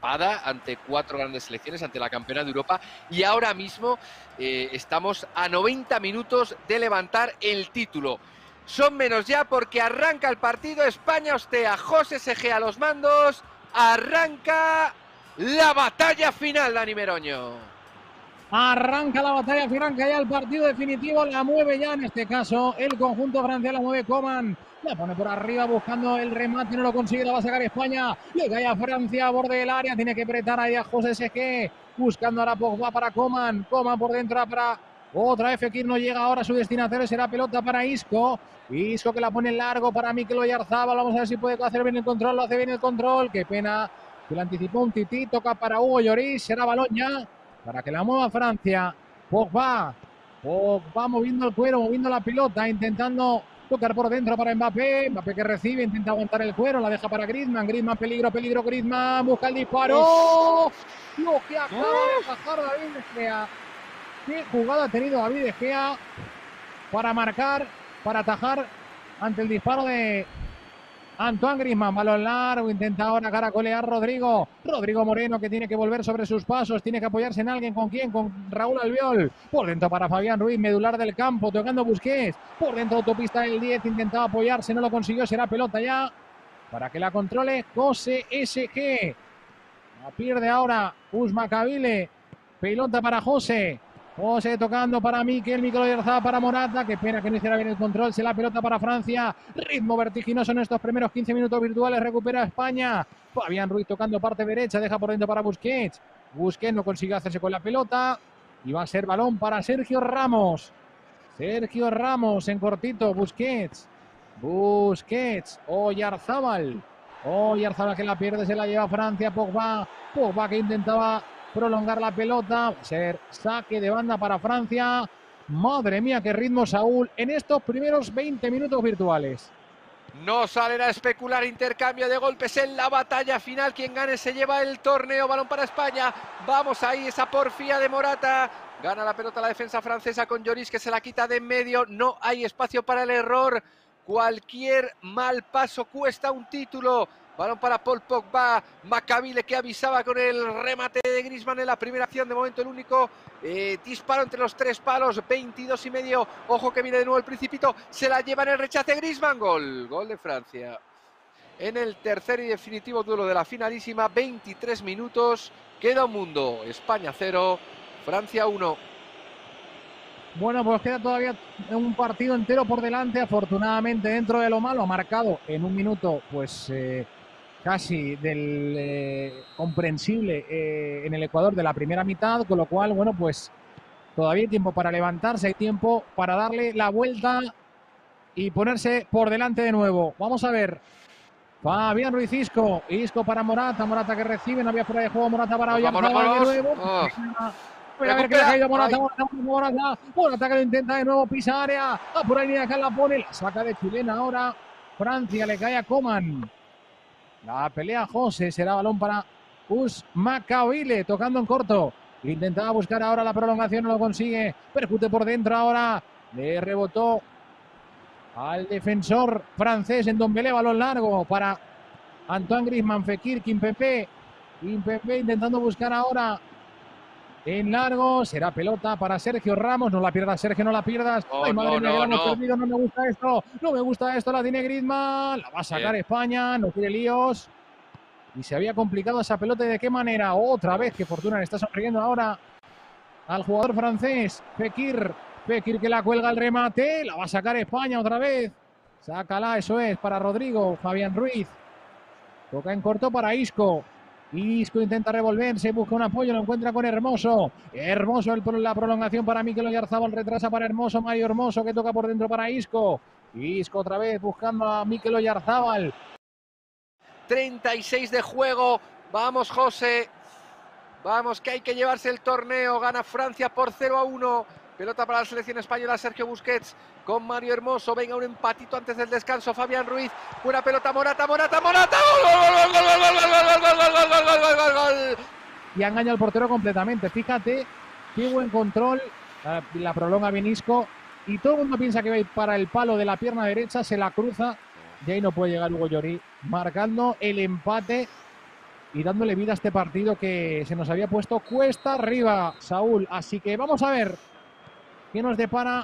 espada ante 4 grandes selecciones, ante la campeona de Europa, y ahora mismo estamos a 90 minutos de levantar el título. Son menos ya porque arranca el partido. España-Ostea, José SG a los mandos. Arranca la batalla final, Dani Meroño. Arranca la batalla final, arranca ya el partido definitivo, la mueve ya en este caso el conjunto francés, la mueve Coman, la pone por arriba buscando el remate, no lo consigue, la va a sacar España, le cae a Francia a borde del área, tiene que apretar ahí a José SG, buscando ahora Pogba para Coman, Coman por dentro para otra vez Fekir, no llega ahora a su destinatario, será pelota para Isco, Isco que la pone en largo para Mikel Oyarzabal, vamos a ver si puede hacer bien el control, lo hace bien el control, qué pena, que le anticipó un tití, toca para Hugo Lloris, será balón ya para que la mueva Francia. Pogba moviendo el cuero, moviendo la pelota, intentando tocar por dentro para Mbappé. Mbappé que recibe, intenta aguantar el cuero, la deja para Griezmann. Griezmann, peligro, Griezmann, busca el disparo. Lo que acaba de bajar David De Gea. Qué jugada ha tenido David De Gea para marcar, para atajar ante el disparo de Antoine Griezmann, balón largo, intenta ahora caracolear Rodrigo Moreno, que tiene que volver sobre sus pasos, tiene que apoyarse en alguien. ¿Con quién? Con Raúl Albiol, por dentro para Fabián Ruiz, medular del campo, tocando Busquets, por dentro autopista del 10, intentaba apoyarse, no lo consiguió, será pelota ya para que la controle José SG, la pierde ahora Usmakabile, pelota para José tocando para Mikel Oyarzabal para Morata, qué pena que no hiciera bien el control, se la pelota para Francia, ritmo vertiginoso en estos primeros 15 minutos virtuales, recupera España, Fabián Ruiz tocando parte derecha, deja por dentro para Busquets no consigue hacerse con la pelota y va a ser balón para Sergio Ramos en cortito, Busquets, Oyarzabal que la pierde, se la lleva Francia, Pogba que intentaba prolongar la pelota, ser saque de banda para Francia. Madre mía, qué ritmo, Saúl, en estos primeros 20 minutos virtuales. No salen a especular, intercambio de golpes en la batalla final. Quien gane se lleva el torneo. Balón para España. Vamos ahí, esa porfía de Morata. Gana la pelota la defensa francesa con Lloris, que se la quita de en medio. No hay espacio para el error. Cualquier mal paso cuesta un título. Balón para Paul Pogba, Macabile que avisaba con el remate de Griezmann en la primera acción. De momento el único disparo entre los 3 palos, 22,5. Ojo que viene de nuevo el Principito, se la lleva en el rechace Griezmann. Gol de Francia. En el tercer y definitivo duelo de la finalísima, 23 minutos. Queda un mundo. España 0, Francia 1. Bueno, pues queda todavía un partido entero por delante. Afortunadamente, dentro de lo malo, ha marcado en un minuto, pues casi del comprensible en el Ecuador de la primera mitad, con lo cual, bueno, pues todavía hay tiempo para levantarse, hay tiempo para darle la vuelta y ponerse por delante de nuevo. Vamos a ver. Fabián Ruiz, Isco para Morata que recibe, no había fuera de juego, Morata para Oyarzabal de nuevo. A ver que le ha caído Morata que lo intenta de nuevo, pisa área, por ahí acá la pone, la saca de chilena ahora. Francia, le cae a Coman. La pelea José, será balón para Usmakabile, tocando en corto. Intentaba buscar ahora la prolongación, no lo consigue. Percute por dentro ahora. Le rebotó al defensor francés en Dombele, balón largo para Antoine Griezmann, Fekir, Kimpembe intentando buscar ahora en largo, será pelota para Sergio Ramos, no la pierdas Sergio, no la pierdas. Ay, madre mía, hemos perdido, no me gusta esto, la tiene Griezmann, la va a sacar España, no quiere líos. Y se había complicado esa pelota, ¿y de qué manera? Otra vez, que Fortuna le está sonriendo ahora al jugador francés, Fekir que la cuelga el remate, la va a sacar España otra vez. Sácala, eso es, para Rodrigo, Fabián Ruiz. Toca en corto para Isco. Isco intenta revolverse, busca un apoyo, lo encuentra con Hermoso. La prolongación para Mikel Oyarzabal, retrasa para Hermoso, Mario Hermoso que toca por dentro para Isco. Isco otra vez buscando a Mikel Oyarzabal. 36 de juego, vamos José, vamos que hay que llevarse el torneo. Gana Francia por 0-1. Pelota para la selección española, Sergio Busquets con Mario Hermoso. Venga, un empatito antes del descanso. Fabián Ruiz, buena pelota, Morata. ¡Gol! Y ha engañado al portero completamente. Fíjate qué buen control. La prolonga bien Isco. Y todo el mundo piensa que va a ir para el palo de la pierna derecha. Se la cruza. Y ahí no puede llegar Hugo Lloris, marcando el empate y dándole vida a este partido que se nos había puesto cuesta arriba, Saúl. Así que vamos a ver qué nos depara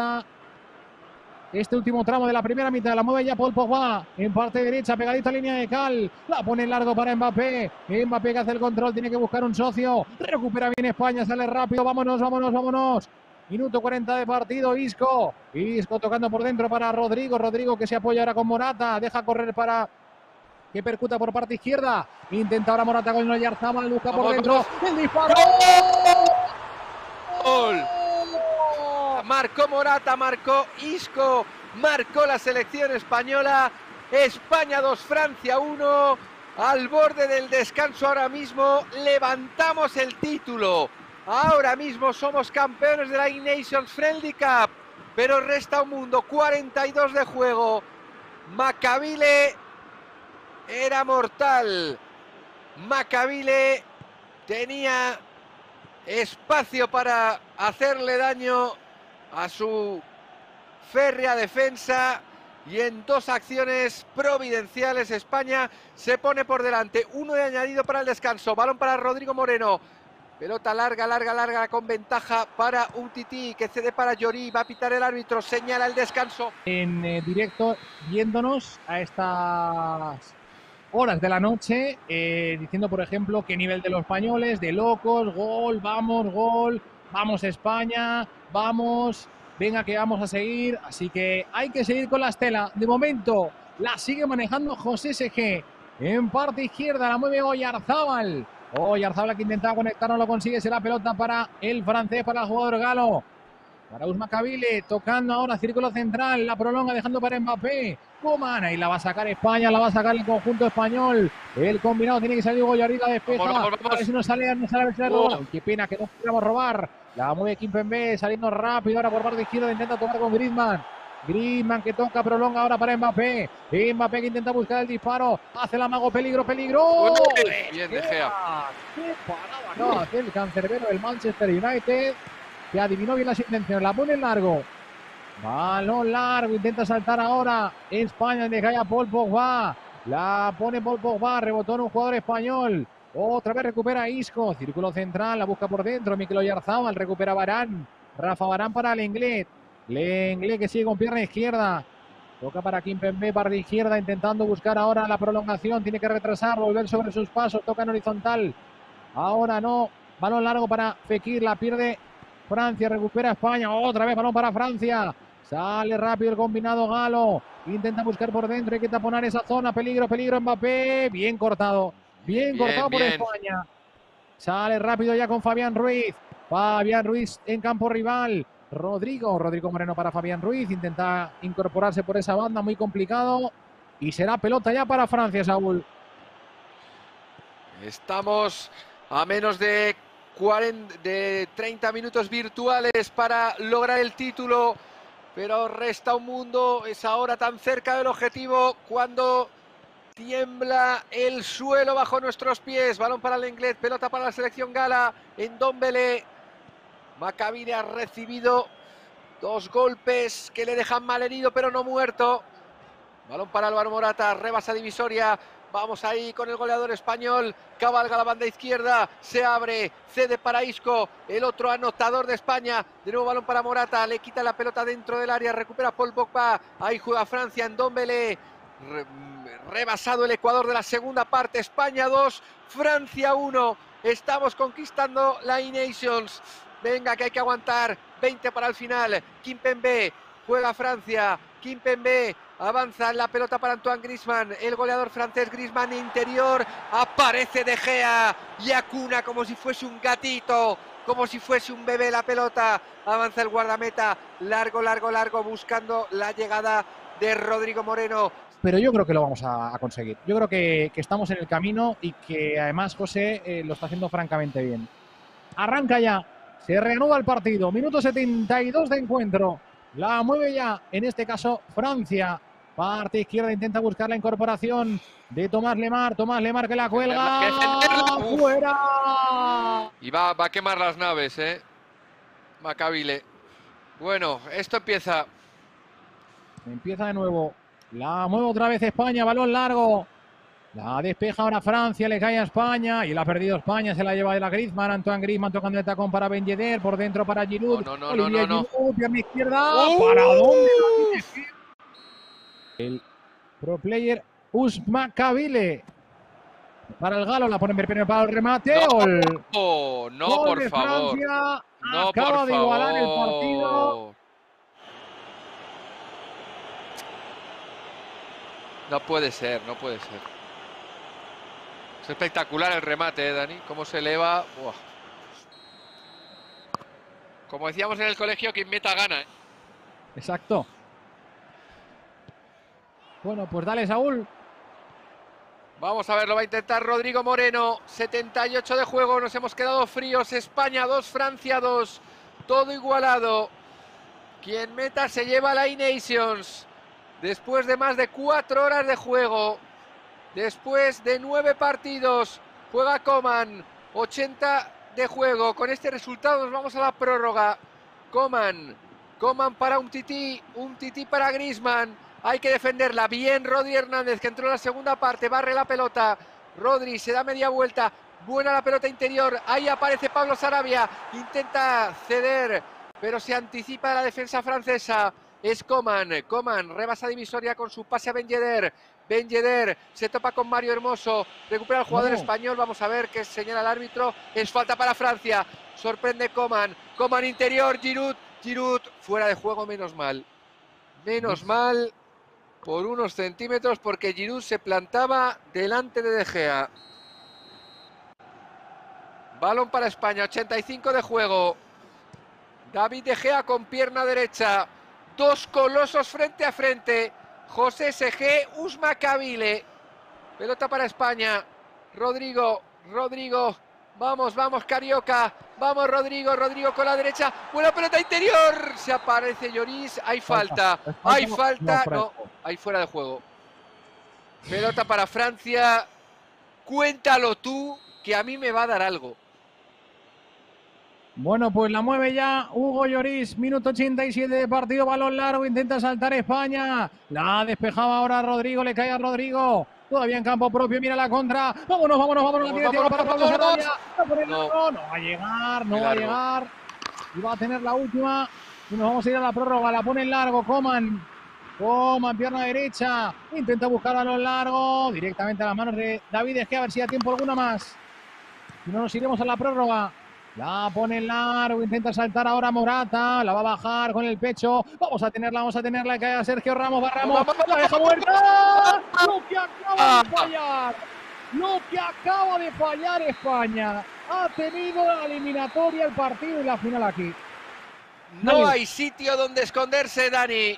este último tramo de la primera mitad. La mueve ya Paul Pogba en parte derecha, pegadita a línea de cal. La pone en largo para Mbappé. Mbappé que hace el control, tiene que buscar un socio. Recupera bien España, sale rápido. Vámonos, vámonos, vámonos. Minuto 40 de partido. Isco tocando por dentro para Rodrigo. Rodrigo que se apoya ahora con Morata. Deja correr para que percuta por parte izquierda. Intenta ahora Morata con el Oyarzabal. Busca por dentro. ¡El disparo! ¡Gol! Marcó Morata, marcó Isco, marcó la selección española. España 2, Francia 1. Al borde del descanso ahora mismo. Levantamos el título. Ahora mismo somos campeones de la Nations Friendly Cup. Pero resta un mundo. 42 de juego. Macabile era mortal. Macabile tenía espacio para hacerle daño a su férrea defensa, y en dos acciones providenciales España se pone por delante. 1 de añadido para el descanso. Balón para Rodrigo Moreno. Pelota larga, larga, larga, con ventaja para Umtiti, que cede para Lloris. Va a pitar el árbitro, señala el descanso. En directo, viéndonos a estas horas de la noche, diciendo, por ejemplo, qué nivel de los españoles, de locos, gol, vamos España, vamos, venga que vamos a seguir. Así que hay que seguir con la estela. De momento la sigue manejando José SG. En parte izquierda la mueve Oyarzabal. Oyarzabal que intentaba conectar, no lo consigue. Será pelota para el francés, para el jugador galo. Para Macabile, tocando ahora círculo central, la prolonga dejando para Mbappé. Coman, ahí la va a sacar España, la va a sacar el conjunto español. El combinado tiene que salir Goyarí, la despeja. Vamos. A ver si no sale, a ver si le roba. Qué pena que no pudiéramos robar. La mueve Kimpembe, saliendo rápido ahora por parte izquierda, intenta tomar con Griezmann. Griezmann que toca, prolonga ahora para Mbappé. Mbappé que intenta buscar el disparo. Hace el amago, peligro. Bien, De Gea. Qué parada acaba de hacer el cancerbero del Manchester United, que adivinó bien las intenciones. La pone en largo. Balón largo. Intenta saltar ahora España. Deja ya Paul Pogba. La pone Paul Pogba. Rebotó en un jugador español. Otra vez recupera Isco. Círculo central. La busca por dentro. Mikel Oyarzabal. Recupera Varane. Rafa Varane para Lenglet. Lenglet que sigue con pierna izquierda. Toca para Kimpembe, parte izquierda. Intentando buscar ahora la prolongación. Tiene que retrasar. Volver sobre sus pasos. Toca en horizontal. Ahora no. Balón largo para Fekir. La pierde Francia, recupera España, otra vez balón para Francia. Sale rápido el combinado galo. Intenta buscar por dentro, hay que taponar esa zona. Peligro Mbappé. Bien cortado por España. Sale rápido ya con Fabián Ruiz. Fabián Ruiz en campo rival. Rodrigo Moreno para Fabián Ruiz. Intenta incorporarse por esa banda, muy complicado. Y será pelota ya para Francia, Saúl. Estamos a menos de 30 minutos virtuales para lograr el título, pero resta un mundo. Es ahora tan cerca del objetivo cuando tiembla el suelo bajo nuestros pies. Balón para Lenglet, pelota para la selección gala. Ndombele. Macabile ha recibido 2 golpes que le dejan mal herido pero no muerto. Balón para Álvaro Morata, rebasa divisoria. Vamos ahí con el goleador español. Cabalga la banda izquierda. Se abre. Cede para Isco. El otro anotador de España. De nuevo balón para Morata. Le quita la pelota dentro del área. Recupera Paul Pogba. Ahí juega Francia en Ndombele. Rebasado el Ecuador de la segunda parte. España 2, Francia 1. Estamos conquistando la Nations. Venga, que hay que aguantar. 20 para el final. Kimpembe. Juega Francia. Kimpembe. Avanza la pelota para Antoine Griezmann, el goleador francés. Griezmann interior, aparece De Gea y acuna como si fuese un gatito, como si fuese un bebé la pelota. Avanza el guardameta, largo, buscando la llegada de Rodrigo Moreno. Pero yo creo que lo vamos a conseguir. Yo creo que estamos en el camino y que además José lo está haciendo francamente bien. Arranca ya, se reanuda el partido, minuto 72 de encuentro. La mueve ya, en este caso, Francia. Parte izquierda, intenta buscar la incorporación de Tomás Lemar. Tomás Lemar que la cuelga. ¡Fuera! Y va a quemar las naves, Macabile. Bueno, esto empieza. Empieza de nuevo. La mueve otra vez España, balón largo. La despeja ahora Francia, le cae a España y la ha perdido España, se la lleva de la Griezmann. Antoine Griezmann tocando el tacón para Ben Yedder, por dentro para Giroud. Olivier Giroud, pierna izquierda. ¿Para dónde? El pro player Ousmane Dembélé. Para el galo, la pone primero para el remate. No, no, gol por de favor. Francia. No, acaba por de igualar el partido. No puede ser, no puede ser. Es espectacular el remate, Dani. Cómo se eleva. Buah. Como decíamos en el colegio, quien meta gana. Exacto. Bueno, pues dale, Saúl. Vamos a ver, lo va a intentar Rodrigo Moreno. 78 de juego, nos hemos quedado fríos. España 2, Francia 2. Todo igualado. Quien meta se lleva la E-Nations. Después de más de 4 horas de juego. Después de 9 partidos. Juega Coman. 80 de juego. Con este resultado nos vamos a la prórroga. Coman para Umtiti para Griezmann. Hay que defenderla bien. Rodri Hernández, que entró en la segunda parte, barre la pelota. Rodri se da media vuelta. Buena la pelota interior. Ahí aparece Pablo Sarabia. Intenta ceder, pero se anticipa la defensa francesa. Es Coman. Rebasa divisoria con su pase a Ben Yedder. Ben Yedder se topa con Mario Hermoso. Recupera el jugador español. Vamos a ver qué señala el árbitro. Es falta para Francia. Sorprende Coman. Coman interior. Giroud fuera de juego, menos mal. Menos mal. Por unos centímetros, porque Giroud se plantaba delante de De Gea. Balón para España, 85 de juego. David De Gea con pierna derecha. Dos colosos frente a frente. José S.G. Ousmane Dembélé. Pelota para España. Rodrigo. Vamos, Carioca. Vamos, Rodrigo con la derecha. Buena pelota interior. Se aparece Lloris. Hay falta. Hay falta. No, hay fuera de juego. Pelota para Francia. Cuéntalo tú, que a mí me va a dar algo. Bueno, pues la mueve ya Hugo Lloris. Minuto 87 de partido. Balón largo. Intenta saltar España. La despejaba ahora Rodrigo. Le cae a Rodrigo. Todavía en campo propio, mira la contra. Vámonos. La tiene Thiago para Pablo Sarabia. No va a llegar, no va a llegar. Y va a tener la última. Y nos vamos a ir a la prórroga. La pone en largo, Coman, pierna derecha. Intenta buscar a lo largo. Directamente a las manos de David De Gea. A ver si da tiempo alguna más. Si no, nos iremos a la prórroga. La pone en largo, intenta saltar ahora Morata, la va a bajar con el pecho. Vamos a tenerla, cae a Sergio Ramos, la deja muerta. Lo que acaba de fallar España. Ha tenido la eliminatoria, el partido y la final aquí. No hay sitio donde esconderse, Dani.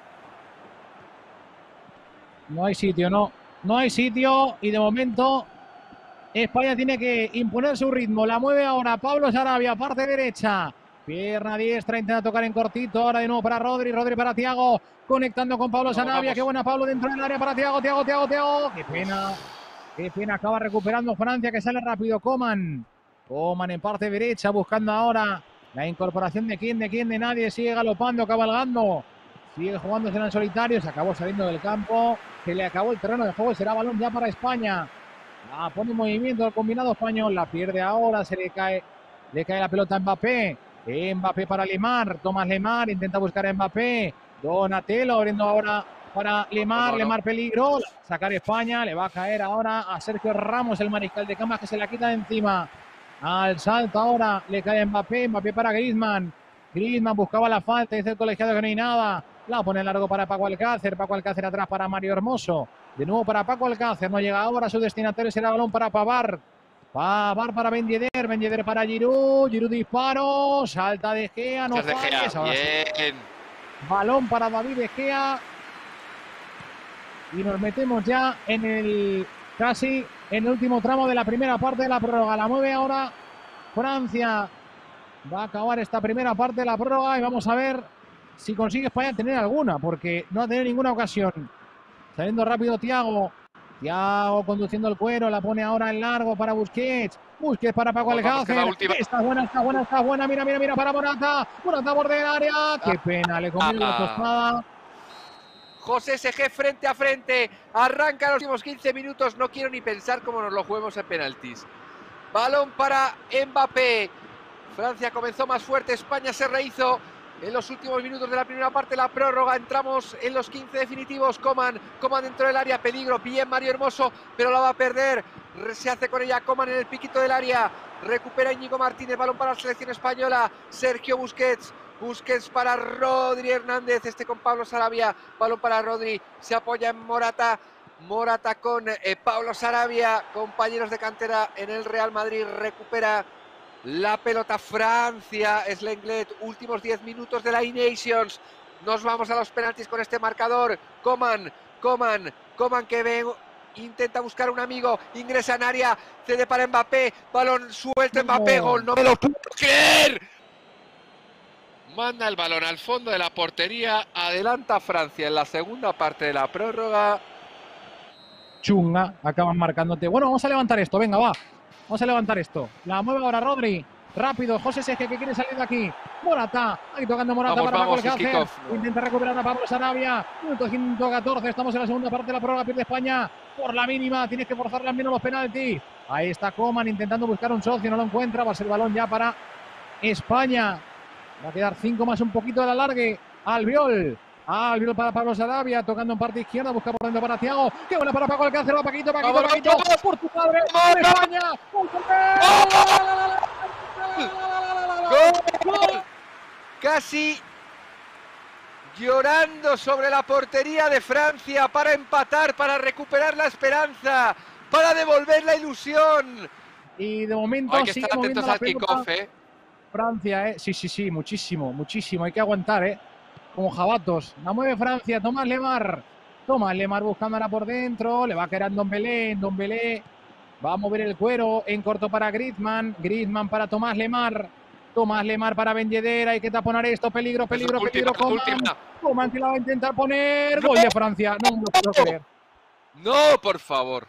No hay sitio, no hay sitio, y de momento España tiene que imponer su ritmo. La mueve ahora Pablo Sarabia, parte derecha. Pierna diestra, intenta tocar en cortito. Ahora de nuevo para Rodri para Thiago. Conectando con Pablo Sarabia. Qué buena Pablo dentro del área para Thiago. Qué pena. Acaba recuperando Francia, que sale rápido. Coman en parte derecha, buscando ahora la incorporación de quién, de nadie. Sigue galopando, cabalgando. Sigue jugándose en el solitario. Se acabó saliendo del campo. Se le acabó el terreno de juego. Será balón ya para España. La pone en movimiento el combinado español, la pierde ahora, se le cae la pelota a Mbappé. Mbappé para Lemar, Tomás Lemar, intenta buscar a Mbappé. Donatello abriendo ahora para Lemar, Lemar peligro. Sacar España, le va a caer ahora a Sergio Ramos, el mariscal de campas, que se la quita de encima. Al salto ahora le cae a Mbappé para Griezmann. Griezmann buscaba la falta, dice el colegiado que no hay nada. La pone largo para Paco Alcácer atrás para Mario Hermoso. De nuevo para Paco Alcácer, no llega ahora, su destinatario será balón para Pavard. Pavard para Ben Yedder para Giroud disparo, salta De Gea, no falles. Bien. Balón para David De Gea. Y nos metemos ya casi en el último tramo de la primera parte de la prórroga. La mueve ahora Francia. Va a acabar esta primera parte de la prórroga y vamos a ver si consigue España tener alguna, porque no ha tenido ninguna ocasión. Saliendo rápido Thiago conduciendo el cuero, la pone ahora en largo para Busquets para Paco Alcácer. Está buena, mira para Morata borde del área. Qué pena, le comió la tostada. José SG frente a frente. Arranca los últimos 15 minutos. No quiero ni pensar cómo nos lo juguemos en penaltis. Balón para Mbappé. Francia comenzó más fuerte, España se rehizo en los últimos minutos de la primera parte, la prórroga. Entramos en los 15 definitivos. Coman dentro del área, peligro, bien Mario Hermoso, pero la va a perder. Se hace con ella Coman en el piquito del área. Recupera Íñigo Martínez, balón para la selección española. Sergio Busquets. Busquets para Rodri Hernández, con Pablo Sarabia. Balón para Rodri, se apoya en Morata. Morata con Pablo Sarabia, compañeros de cantera en el Real Madrid. Recupera la pelota Francia, es Lenglet, últimos 10 minutos de la E-Nations. Nos vamos a los penaltis con este marcador. Coman que ve, intenta buscar un amigo, ingresa en área, cede para Mbappé, balón suelto, Mbappé, gol, no me lo puedo creer. Manda el balón al fondo de la portería, adelanta Francia en la segunda parte de la prórroga. Chunga, acaban marcándote. Bueno, vamos a levantar esto, venga, va. Vamos a levantar esto. La mueve ahora Rodri. Rápido, José Seje que quiere salir de aquí. Morata, ahí tocando Morata para Paco Alcácer. Intenta recuperar a Pablo Sarabia. Minuto 114, estamos en la segunda parte de la prórroga. Pierde España por la mínima. Tienes que forzarle al menos los penaltis. Ahí está Coman intentando buscar un socio, no lo encuentra. Va a ser el balón ya para España. Va a quedar 5 más un poquito de la largue. Albiol. Albiol para Pablo Sarabia, tocando en parte izquierda, busca por dentro para Thiago. Qué buena para Paco Alcácer, va Paquito. Por tu padre, España. ¡Gol! Casi llorando sobre la portería de Francia para empatar, para recuperar la esperanza, para devolver la ilusión. Y de momento hay que estar atentos al kickoff, Francia, sí, muchísimo. Hay que aguantar, como jabatos. La mueve Francia, Tomás Lemar. Buscando ahora por dentro. Le va a quedar en Dombelé. Va a mover el cuero en corto para Griezmann. Griezmann para Tomás Lemar. Para Ben Yedder. Hay que taponar esto. Peligro. Coman que la va a intentar poner. Gol de Francia. No me lo puedo creer. No, por favor.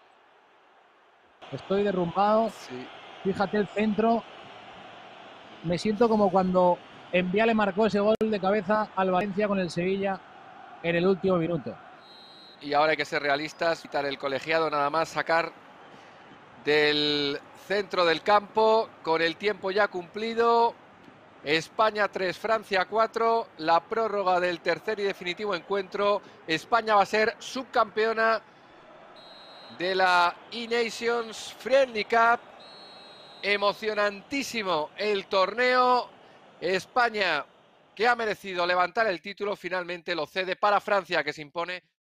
Estoy derrumbado. Sí. Fíjate el centro. Me siento como cuando Envía le marcó ese gol de cabeza al Valencia con el Sevilla en el último minuto. Y ahora hay que ser realistas, quitar el colegiado, nada más sacar del centro del campo con el tiempo ya cumplido. España 3, Francia 4, la prórroga del tercer y definitivo encuentro. España va a ser subcampeona de la E-Nations Friendly Cup. Emocionantísimo el torneo. España, que ha merecido levantar el título, finalmente lo cede para Francia, que se impone